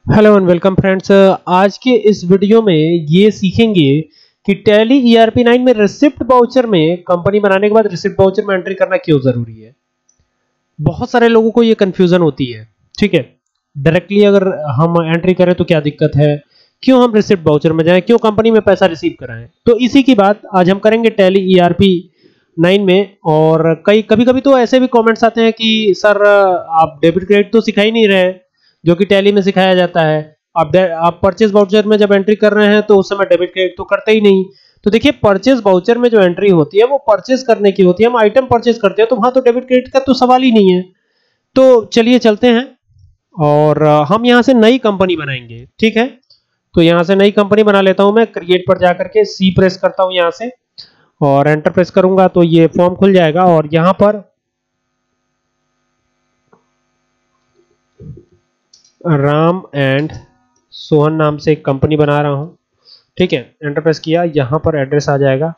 Hello and welcome friends. आज के इस वीडियो में ये सीखेंगे कि टैली ERP 9 में रिसिप्ट वाउचर में कंपनी बनाने के बाद रिसिप्ट वाउचर में एंट्री करना क्यों जरूरी है। बहुत सारे लोगों को ये कंफ्यूजन होती है। ठीक है, डायरेक्टली अगर हम एंट्री करें तो क्या दिक्कत है, क्यों हम रिसिप्ट वाउचर में जाएं, क्यों कंपनी में पैसा रिसीव कराएं। तो इसी की बात आज हम करेंगे टैली ERP 9 में। और कभी कभी तो ऐसे भी कमेंट्स आते हैं कि सर आप डेबिट क्रेडिट तो सिखा ही नहीं रहे, जो कि टैली में सिखाया जाता है। आप परचेज वाउचर में जब एंट्री कर रहे हैं तो उस समय डेबिट क्रेडिट तो करते ही नहीं। तो देखिए, परचेज वाउचर में जो एंट्री होती है वो परचेज करने की होती है। हम आइटम परचेज करते हैं तो वहां तो डेबिट क्रेडिट का तो सवाल ही नहीं है। तो चलिए चलते हैं और हम यहां से नई कंपनी बनाएंगे। ठीक है, तो यहां से नई कंपनी बना लेता हूं। मैं क्रिएट पर जाकर के सी प्रेस करता हूं यहां से और एंटर प्रेस करूंगा तो ये फॉर्म खुल जाएगा। और यहां पर राम एंड सोहन नाम से एक कंपनी बना रहा हूं। ठीक है, एंटर प्रेस किया, यहां पर एड्रेस आ जाएगा।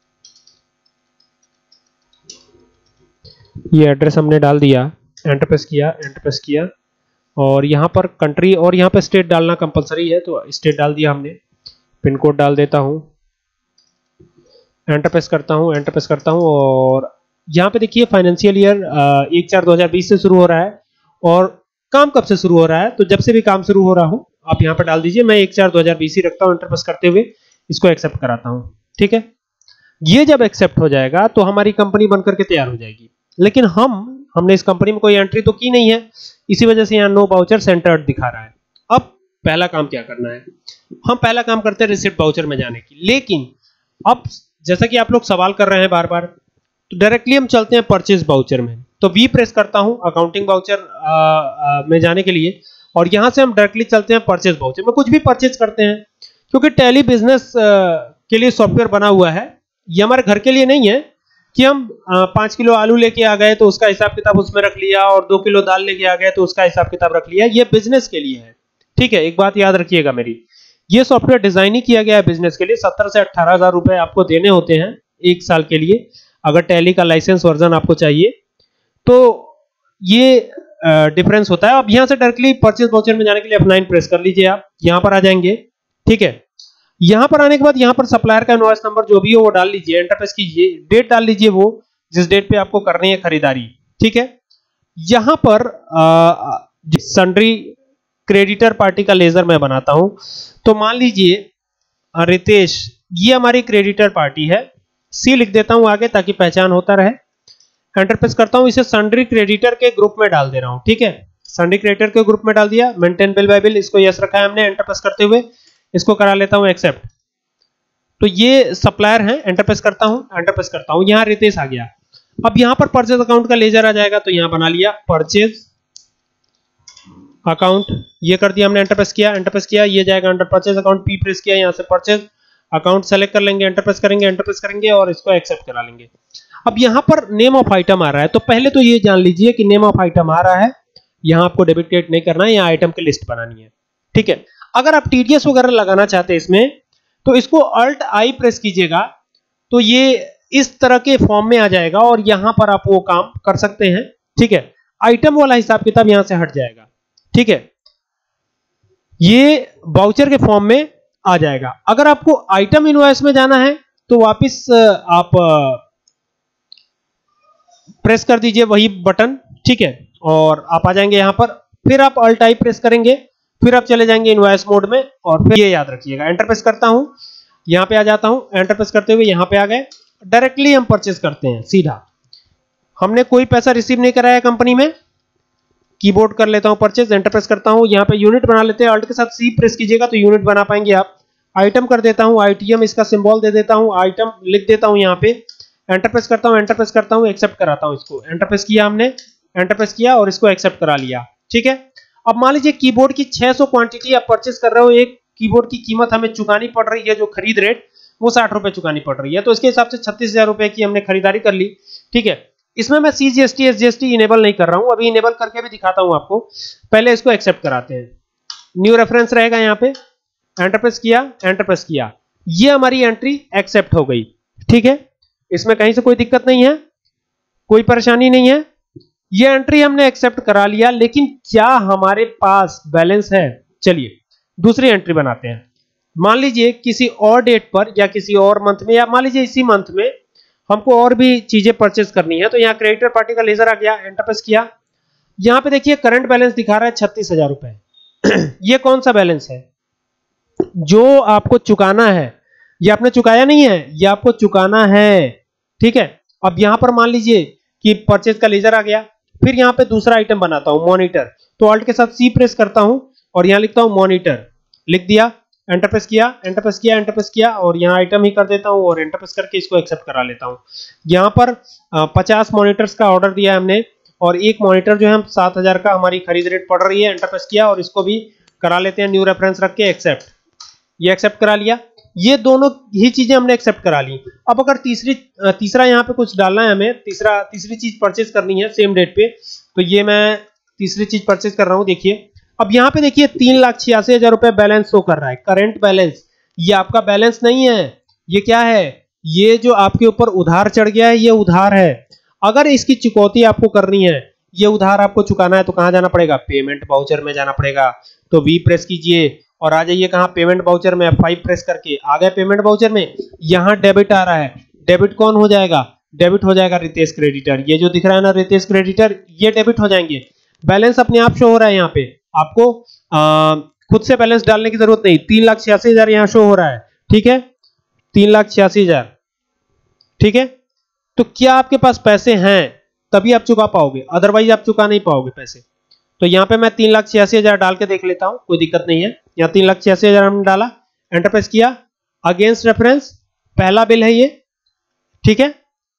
ये एड्रेस हमने डाल दिया, एंटर प्रेस किया, एंटर प्रेस किया और यहां पर कंट्री और यहां पर स्टेट डालना कंपलसरी है तो स्टेट डाल दिया हमने। पिन कोड डाल देता हूं, एंटर प्रेस करता हूं, एंटर प्रेस करता हूं और यहां पे देखिए फाइनेंशियल ईयर 1/4/2020 से शुरू हो रहा है। और काम कब से शुरू हो रहा है, तो जब से भी काम शुरू हो रहा हो आप यहां पर डाल दीजिए। मैं 1/4/2020 ही रखता हूं। एंटर प्रेस करते हुए इसको एक्सेप्ट कराता हूं। ठीक है, ये जब एक्सेप्ट हो जाएगा तो हमारी कंपनी बनकर के तैयार हो जाएगी। लेकिन हमने इस कंपनी में कोई एंट्री तो की नहीं है, इसी वजह से यहां नो वाउचर सेंटर्ड दिखा रहा है। अब पहला काम क्या करना है, हम पहला काम करते हैं रिसिप्ट वाउचर में जाने की। लेकिन अब जैसा कि आप लोग सवाल कर रहे हैं बार बार, तो डायरेक्टली हम चलते हैं परचेज वाउचर में। तो वी प्रेस करता हूं अकाउंटिंग वाउचर में जाने के लिए और यहां से हम डायरेक्टली चलते हैं परचेज वाउचर में। कुछ भी परचेज करते हैं क्योंकि टैली बिजनेस के लिए सॉफ्टवेयर बना हुआ है। ये हमारे घर के लिए नहीं है कि हम 5 किलो आलू लेके आ गए तो उसका हिसाब किताब उसमें रख लिया और 2 किलो दाल लेके आ गए तो उसका हिसाब किताब रख लिया। ये बिजनेस के लिए है। ठीक है, एक बात याद रखिएगा मेरी, ये सॉफ्टवेयर डिजाइन ही किया गया है बिजनेस के लिए। 17 से 18,000 रुपए आपको देने होते हैं 1 साल के लिए, अगर टैली का लाइसेंस वर्जन आपको चाहिए तो ये डिफरेंस होता है। अब यहां से डायरेक्टली परचेज वाउचर में जाने के लिए F9 प्रेस कर लीजिए। आप यहां पर आ जाएंगे। ठीक है, यहां पर आने के बाद यहां पर सप्लायर का इनवॉइस नंबर जो भी हो वो डाल लीजिए, एंटर प्रेस कीजिए, डेट डाल लीजिए वो जिस डेट पे आपको करनी है खरीदारी। ठीक है, यहां पर सन्ड्री क्रेडिटर पार्टी का लेजर मैं बनाता हूं। तो मान लीजिए रितेश, ये हमारी क्रेडिटर पार्टी है। सी लिख देता हूं आगे ताकि पहचान होता रहे। एंटर प्रेस करता हूं, इसे सन्ड्री क्रेडिटर के ग्रुप में डाल दे रहा हूं। ठीक है, सन्ड्री क्रेडिटर के ग्रुप में डाल दिया। मेंटेन बिल बाय बिल, इसको यस रखा है हमने। एंटर प्रेस करते हुए इसको करा लेता हूं एक्सेप्ट। तो ये सप्लायर है, एंटर प्रेस करता हूं, एंटर प्रेस करता हूं, यहां रितेश आ गया। अब यहां पर परचेज अकाउंट का लेजर आ जाएगा तो यहां बना लिया परचेज अकाउंट, ये कर दिया हमने। एंटर प्रेस किया, एंटर प्रेस किया, ये जाएगा under purchase account. P press किया, यहां से परचेज अकाउंट सेलेक्ट कर लेंगे, एंटर प्रेस करेंगे, एंटर प्रेस करेंगे और इसको एक्सेप्ट करा लेंगे। अब यहां पर नेम ऑफ आइटम आ रहा है, तो पहले तो ये जान लीजिए कि नेम ऑफ आइटम आ रहा है, यहां आपको डेबिट क्रेडिट नहीं करना है, यहां आइटम की लिस्ट बनानी है। ठीक है, अगर आप टीडीएस वगैरह लगाना चाहते हैं इसमें तो इसको अल्ट आई प्रेस कीजिएगा तो ये इस तरह के फॉर्म में आ जाएगा और यहां पर आप वो काम कर सकते हैं। ठीक है, आइटम वाला हिसाब किताब यहां से हट जाएगा। ठीक है, ये वाउचर के फॉर्म में आ जाएगा। अगर आपको आइटम इनवॉइस में जाना है तो वापस आप प्रेस कर दीजिए वही बटन। ठीक है, और आप आ जाएंगे यहां पर, फिर आप अल्ट आई प्रेस करेंगे, फिर आप चले जाएंगे इनवॉइस मोड में और फिर ये याद रखिएगा। एंटर प्रेस करता हूं, यहां पे आ जाता हूं, एंटर प्रेस करते हुए यहां पे आ गए। डायरेक्टली हम परचेज करते हैं सीधा, हमने कोई पैसा रिसीव नहीं कराया कंपनी में। कीबोर्ड कर लेता हूं परचेज, एंटर प्रेस करता हूं, यहां पे यूनिट बना लेते हैं। अल्ट के साथ सी प्रेस कीजिएगा तो यूनिट बना पाएंगे आप। आइटम कर देता हूं, आईटीएम इसका सिंबल दे देता हूं, आइटम लिख देता हूं यहां पे। एंटर प्रेस करता हूं, एंटर प्रेस करता हूं, एक्सेप्ट कराता हूं इसको। एंटर प्रेस किया हमने, एंटर प्रेस किया और इसको एक्सेप्ट करा लिया। ठीक है, अब मान लीजिए कीबोर्ड की 600 क्वांटिटी आप परचेज कर रहे हो। एक कीबोर्ड की कीमत हमें चुकानी पड़ रही है, जो खरीद रेट वो 60 रुपए चुकानी पड़ रही है, तो इसके हिसाब से 36,000 रुपए की हमने खरीदारी कर ली। ठीक है, इसमें मैं CGST SGST इनेबल नहीं कर रहा हूं, अभी इनेबल करके भी दिखाता हूं आपको। पहले इसको एक्सेप्ट कराते हैं। न्यू रेफरेंस रहेगा यहां पे, एंटर प्रेस किया, एंटर प्रेस किया, ये हमारी एंट्री एक्सेप्ट हो गई। ठीक है, इसमें कहीं से कोई दिक्कत नहीं है, कोई परेशानी नहीं है। ये एंट्री हमने एक्सेप्ट करा लिया, लेकिन क्या हमारे पास बैलेंस है? चलिए दूसरी एंट्री बनाते हैं। मान लीजिए किसी और डेट पर या किसी और मंथ में, या मान लीजिए इसी मंथ में हमको और भी चीजें परचेज करनी है, तो यहाँ क्रेडिटर पार्टी का लेजर आ गया, एंटर प्रेस किया। यहाँ पे देखिए करंट बैलेंस दिखा रहा है 36,000 रुपए। ये कौन सा बैलेंस है? जो आपको चुकाना है। ये आपने चुकाया नहीं है, ये आपको चुकाना है, ठीक है। अब यहां पर मान लीजिए कि परचेज का लेजर आ गया, फिर यहां पे दूसरा आइटम बनाता हूं मॉनिटर, तो ऑल्ट के साथ सी प्रेस करता हूं और यहां लिखता हूं मॉनिटर, लिख दिया, एंटर प्रेस किया, एंटर प्रेस किया, एंटर प्रेस किया, और यहां आइटम ही कर देता हूं और एंटर प्रेस करके इसको एक्सेप्ट करा लेता हूं। यहां पर 50 मॉनिटर्स का ऑर्डर दिया है हमने, और एक मॉनिटर जो है हम 7,000 का हमारी खरीद रेट पड़ रही है, एंटर प्रेस किया और इसको भी करा लेते हैं न्यू रेफरेंस रख के एक्सेप्ट। ये एक्सेप्ट करा लिया, ये दोनों ही चीजें हमने एक्सेप्ट करा ली। अब अगर तीसरा यहाँ पे कुछ डालना है हमें, तीसरी चीज परचेज करनी है सेम डेट पे, तो ये मैं तीसरी चीज परचेज कर रहा हूं। देखिए अब यहाँ पे देखिए 3,86,000 रुपए बैलेंस शो कर रहा है, करंट बैलेंस। ये आपका बैलेंस नहीं है, ये क्या है? ये जो आपके ऊपर उधार चढ़ गया है, ये उधार है। अगर इसकी चुकौती आपको करनी है, ये उधार आपको चुकाना है, तो कहां जाना पड़ेगा? पेमेंट वाउचर में जाना पड़ेगा। तो वी प्रेस कीजिए और आ जाइए कहां? पेमेंट वाउचर में। F5 प्रेस करके आ गए पेमेंट वाउचर में। यहां डेबिट आ रहा है, डेबिट कौन हो जाएगा? डेबिट हो जाएगा रितेश क्रेडिटर। ये जो दिख रहा है ना रितेश क्रेडिटर, ये डेबिट हो जाएंगे। बैलेंस अपने आप शो हो रहा है, यहाँ पे आपको खुद से बैलेंस डालने की जरूरत नहीं। 3,86,000 यहाँ शो हो रहा है, ठीक है, 3,86,000, ठीक है। तो क्या आपके पास पैसे हैं तभी आप चुका पाओगे, अदरवाइज आप चुका नहीं पाओगे पैसे। तो यहाँ पे मैं 3,86,000 डाल के देख लेता हूं, कोई दिक्कत नहीं है। यहाँ 3,86,000 हमने डाला, एंटर प्रेस किया, अगेंस्ट रेफरेंस पहला बिल है ये, ठीक है,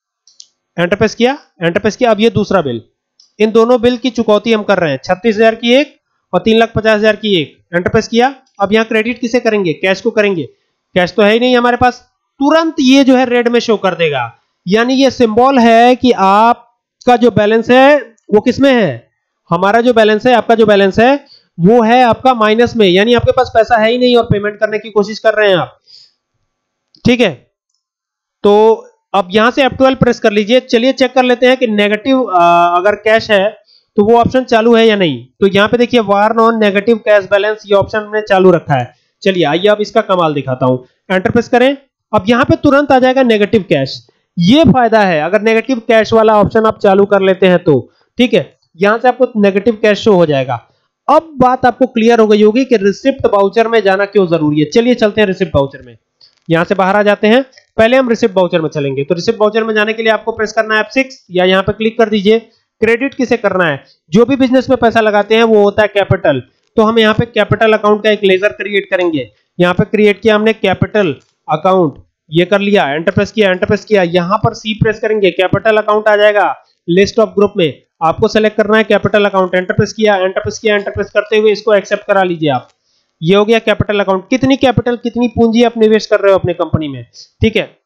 एंटर प्रेस किया, एंटर प्रेस किया। अब ये दूसरा बिल, इन दोनों बिल की चुकौती हम कर रहे हैं, 36,000 की एक और 3,50,000 की एक, एंटर प्रेस किया। अब यहाँ क्रेडिट किसे करेंगे? कैश को करेंगे। कैश तो है ही नहीं हमारे पास, तुरंत ये जो है रेड में शो कर देगा। यानी ये सिंबल है कि आपका जो बैलेंस है वो किसमें है? हमारा जो बैलेंस है, आपका जो बैलेंस है वो है आपका माइनस में, यानी आपके पास पैसा है ही नहीं और पेमेंट करने की कोशिश कर रहे हैं आप, ठीक है। तो अब यहां से F12 प्रेस कर लीजिए। चलिए चेक कर लेते हैं कि नेगेटिव अगर कैश है तो वो ऑप्शन चालू है या नहीं। तो यहां पे देखिए warn on negative cash balance, ये ऑप्शन हमने चालू रखा है। चलिए आइए अब इसका कमाल दिखाता हूं, एंटर प्रेस करें। अब यहां पे तुरंत आ जाएगा नेगेटिव कैश। ये फायदा है अगर नेगेटिव कैश वाला ऑप्शन आप चालू कर लेते हैं तो, ठीक है। यहां से आपको नेगेटिव कैश शो हो जाएगा। अब बात आपको क्लियर हो गई होगी कि रिसिप्ट वाउचर में जाना क्यों जरूरी है। चलिए चलते हैं रिसिप्ट वाउचर में, यहां से बाहर आ जाते हैं। पहले हम रिसिप्ट वाउचर में चलेंगे, तो रिसिप्ट वाउचर में जाने के लिए आपको प्रेस करना है F6 या यहां पे क्लिक कर दीजिए। क्रेडिट किसे करना है? जो भी बिजनेस में पैसा लगाते हैं वो होता है कैपिटल। तो हम यहाँ पे कैपिटल अकाउंट का एक लेजर क्रिएट करेंगे। यहाँ पे क्रिएट किया हमने कैपिटल अकाउंट, ये कर लिया, एंटर प्रेस किया, एंटर प्रेस किया। यहाँ पर सी प्रेस करेंगे, कैपिटल अकाउंट आ जाएगा लिस्ट ऑफ ग्रुप में। आपको सेलेक्ट करना है कैपिटल अकाउंट, एंटर प्रेस किया, एंटर प्रेस किया, एंटर प्रेस करते हुए इसको एक्सेप्ट करा लीजिए आप। ये हो गया कैपिटल अकाउंट। कितनी कैपिटल, कितनी पूंजी आप निवेश कर रहे हो अपने कंपनी में, ठीक है,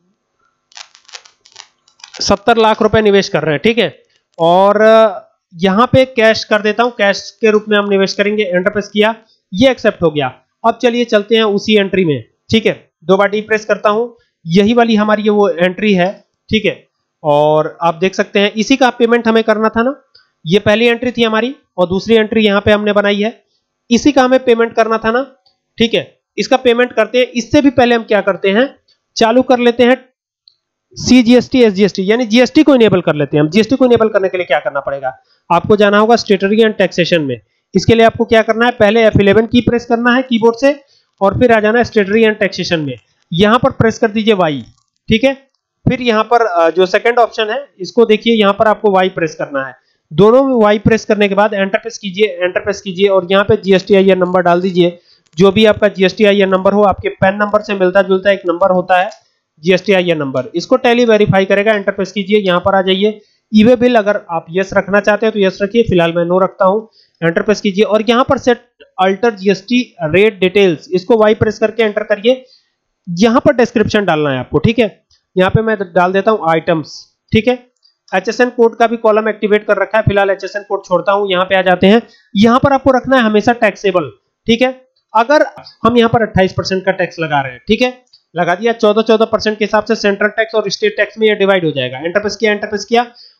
70 लाख रुपए निवेश कर रहे हैं, ठीक है। और यहां पे कैश कर देता हूं, कैश के रूप में हम निवेश करेंगे, एंटर प्रेस किया, ये एक्सेप्ट हो गया। अब चलिए चलते हैं उसी एंट्री में, ठीक है। दो बार डी प्रेस करता हूं, यही वाली हमारी ये वो एंट्री है, ठीक है। और आप देख सकते हैं इसी का पेमेंट हमें करना था ना, ये पहली एंट्री थी हमारी और दूसरी एंट्री यहां पे हमने बनाई है, इसी का हमें पेमेंट करना था ना, ठीक है। इसका पेमेंट करते हैं, इससे भी पहले हम क्या करते हैं, चालू कर लेते हैं CGST SGST, यानी जीएसटी को इनेबल कर लेते हैं हम। जीएसटी को इनेबल करने के लिए क्या करना पड़ेगा, आपको जाना होगा स्टेटरी एंड टैक्सेशन में। इसके लिए आपको क्या करना है, पहले F11 की प्रेस करना है कीबोर्ड से और फिर आ जाना है स्टेटरी एंड टैक्सेशन में। यहां पर प्रेस कर दीजिए Y, ठीक है। फिर यहां पर जो सेकंड ऑप्शन है इसको देखिए, यहां पर आपको Y प्रेस करना है। दोनों में Y प्रेस करने के बाद एंटर प्रेस कीजिए, एंटर प्रेस कीजिए और यहां पे GSTIN नंबर डाल दीजिए। जो भी आपका GSTIN नंबर हो, आपके पैन नंबर से मिलता जुलता एक नंबर होता है GSTIN नंबर, इसको टैली वेरीफाई करेगा। एंटर प्रेस कीजिए, यहां पर आ जाइए। ईवे बिल अगर आप यस रखना चाहते हैं तो यस रखिए, फिलहाल मैं नो रखता हूं। एंटर प्रेस कीजिए और यहां पर set alter GST rate details, इसको Y प्रेस करके एंटर करिए। यहां पर डिस्क्रिप्शन डालना है आपको, ठीक है। यहां पे मैं डाल देता हूं आइटम्स, ठीक है। HSN कोड का भी कॉलम एक्टिवेट कर रखा है, फिलहाल HSN कोड छोड़ता हूं। यहां पे आ जाते हैं, यहां पर आपको रखना है हमेशा टैक्सेबल, ठीक है। अगर हम यहां पर 28% का टैक्स लगा रहे हैं, ठीक है, लगा दिया, 14% के हिसाब से सेंट्रल टैक्स और स्टेट टैक्स में ये डिवाइड हो जाएगा। एंटर प्रेस किया, एंटर प्रेस किया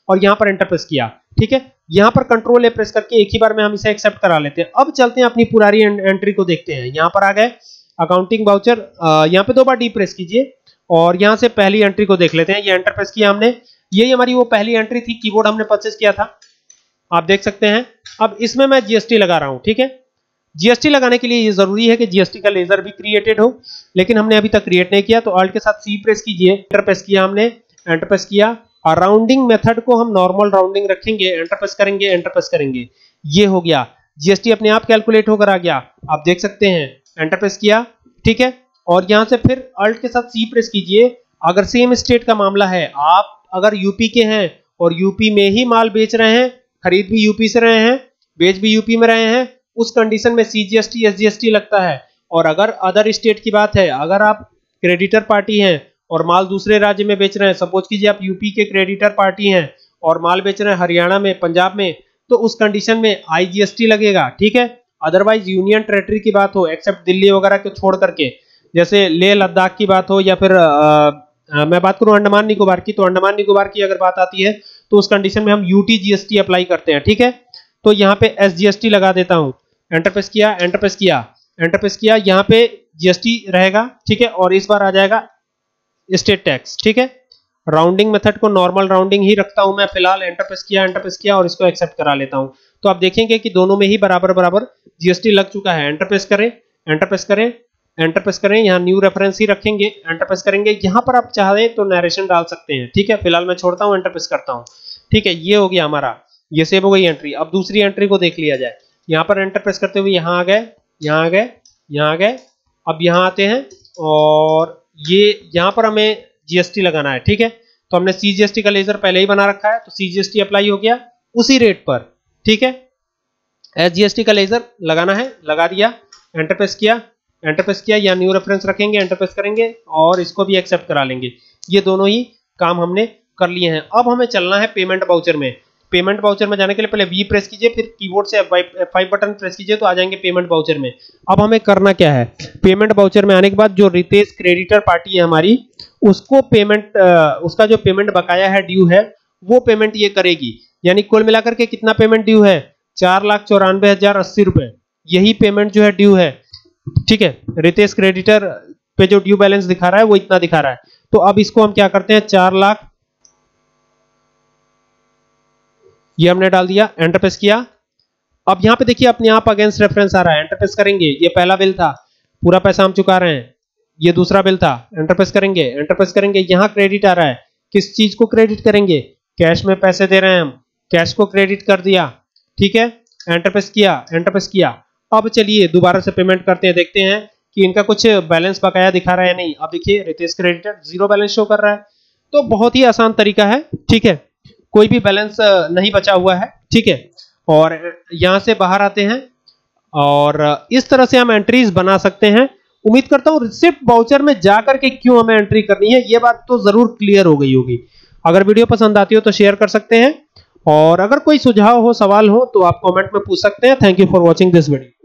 और यहाँ पर एंटर प्रेस किया। ठीक है, यहाँ पर कंट्रोल ए प्रेस करके एक ही बार में हम इसे एक्सेप्ट करा लेते हैं। अब चलते हैं अपनी पुरानी एंट्री को देखते हैं। यहाँ पर आ गए अकाउंटिंग वाउचर, यहाँ पे 2 बार डी प्रेस कीजिए और यहाँ से पहली एंट्री को देख लेते हैं। ये एंटर प्रेस किया हमने, यही हमारी वो पहली एंट्री थी, कीबोर्ड हमने परचेज किया था, आप देख सकते हैं। अब इसमें मैं जीएसटी लगा रहा हूं। ठीक है, जीएसटी लगाने के लिए ये जरूरी है कि जीएसटी का लेजर भी क्रिएटेड हो, लेकिन हमने अभी तक क्रिएट नहीं किया, तो ऑल्ट के साथ सी प्रेस कीजिए, एंटर प्रेस किया हमने, एंटर प्रेस किया और राउंडिंग मेथड को हम नॉर्मल राउंडिंग रखेंगे, एंटर प्रेस करेंगे, एंटर प्रेस करेंगे, ये हो गया, जीएसटी अपने आप कैलकुलेट होकर आ गया, आप देख सकते हैं। एंटर प्रेस किया, ठीक है, और यहां से फिर अल्ट के साथ सी प्रेस कीजिए। अगर सेम स्टेट का मामला है, आप अगर यूपी के हैं और यूपी में ही माल बेच रहे हैं, खरीद भी यूपी से रहे हैं, बेच भी यूपी में रहे हैं, उस कंडीशन में सीजीएसटी एसजीएसटी लगता है। और अगर अदर स्टेट की बात है, अगर आप क्रेडिटर पार्टी हैं और माल दूसरे राज्य में बेच रहे हैं, सपोज कीजिए आप यूपी के क्रेडिटर पार्टी हैं और माल बेच रहे हैं हरियाणा में, पंजाब में, तो उस कंडीशन में आईजीएसटी लगेगा। ठीक है, अदरवाइज यूनियन टेरिटरी की बात हो, एक्सेप्ट दिल्ली वगैरह को छोड़ करके, जैसे लेह लद्दाख की बात हो या फिर मैं बात करूं अंडमान निकोबार की, तो अंडमान निकोबार की अगर बात आती है तो उस कंडीशन में हम यूटी जीएसटी अप्लाई करते हैं। ठीक है, तो यहाँ पे एसजीएसटी लगा देता हूं, एंटर प्रेस किया, एंटर प्रेस किया, एंटर प्रेस किया, यहाँ पे जीएसटी रहेगा। ठीक है, और इस बार आ जाएगा स्टेट टैक्स। ठीक है, राउंडिंग मेथड को नॉर्मल राउंडिंग ही रखता हूं मैं फिलहाल, एंटर प्रेस किया और इसको एक्सेप्ट करा लेता हूं। तो आप देखेंगे कि दोनों में ही बराबर बराबर जीएसटी लग चुका है। एंटर प्रेस करें, एंटर प्रेस करें, एंटर प्रेस करें, यहाँ न्यू रेफरेंस ही रखेंगे, एंटर प्रेस करेंगे। यहाँ पर आप चाहें तो नरेशन डाल सकते हैं। ठीक है, फिलहाल मैं छोड़ता हूँ, एंटर प्रेस करता हूँ। ठीक है, ये हो गया हमारा, ये सेव हो गई एंट्री। अब दूसरी एंट्री को देख लिया जाए। यहाँ पर एंटर प्रेस करते हुए यहाँ आ गए, यहाँ आ गए, यहाँ आ गए। अब यहाँ आते हैं और ये यहाँ पर हमें जीएसटी लगाना है। ठीक है, तो हमने सीजीएसटी का लेजर पहले ही बना रखा है, तो सीजीएसटी अप्लाई हो गया उसी रेट पर। ठीक है, एसजीएसटी का लेजर लगाना है, लगा दिया, एंटर प्रेस किया, एंटर प्रेस किया, या न्यू रेफरेंस रखेंगे, एंटर प्रेस करेंगे और इसको भी एक्सेप्ट करा लेंगे। ये दोनों ही काम हमने कर लिए हैं। अब हमें चलना है पेमेंट वाउचर में। पेमेंट वाउचर में जाने के लिए पहले वी प्रेस कीजिए, फिर कीबोर्ड से F5 बटन प्रेस कीजिए, तो आ जाएंगे पेमेंट वाउचर में। अब हमें करना क्या है, पेमेंट वाउचर में आने के बाद जो रितेश क्रेडिटर पार्टी है हमारी, उसको पेमेंट, उसका जो पेमेंट बकाया है, ड्यू है, वो पेमेंट ये करेगी। यानी कुल मिलाकर के कितना पेमेंट ड्यू है, 4,94,080 रुपए, यही पेमेंट जो है ड्यू है। ठीक है, रितेश क्रेडिटर पे जो ड्यू बैलेंस दिखा रहा है वो इतना दिखा रहा है। तो अब इसको हम क्या करते हैं, 4 लाख ये हमने डाल दिया, एंटर प्रेस किया। अब यहाँ पे देखिए अपने आप अगेंस्ट रेफरेंस आ रहा है, एंटर प्रेस करेंगे। ये पहला बिल था, पूरा पैसा हम चुका रहे हैं। ये दूसरा बिल था, एंटर प्रेस करेंगे, एंटर प्रेस करेंगे। यहाँ क्रेडिट आ रहा है, किस चीज को क्रेडिट करेंगे, कैश में पैसे दे रहे हैं हम, कैश को क्रेडिट कर दिया। ठीक है, एंटर प्रेस किया, एंटर प्रेस किया। अब चलिए दोबारा से पेमेंट करते हैं, देखते हैं कि इनका कुछ बैलेंस बकाया दिखा रहा है नहीं। अब देखिए रितेश क्रेडिटर 0 बैलेंस शो कर रहा है। तो बहुत ही आसान तरीका है। ठीक है, कोई भी बैलेंस नहीं बचा हुआ है। ठीक है, और यहां से बाहर आते हैं और इस तरह से हम एंट्रीज बना सकते हैं। उम्मीद करता हूं रिसिप्ट वाउचर में जाकर के क्यों हमें एंट्री करनी है, ये बात तो जरूर क्लियर हो गई होगी। अगर वीडियो पसंद आती हो तो शेयर कर सकते हैं, और अगर कोई सुझाव हो, सवाल हो, तो आप कमेंट में पूछ सकते हैं। Thank you for watching this video.